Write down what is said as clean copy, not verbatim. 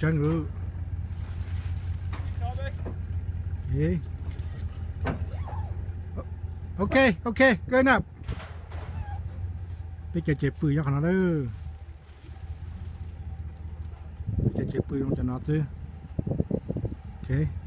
chân rồi. Okay. Okay, okay, good enough. Bây giờ chế bự cho nó đó. Bây giờ chế bự cho nó chứ. Okay.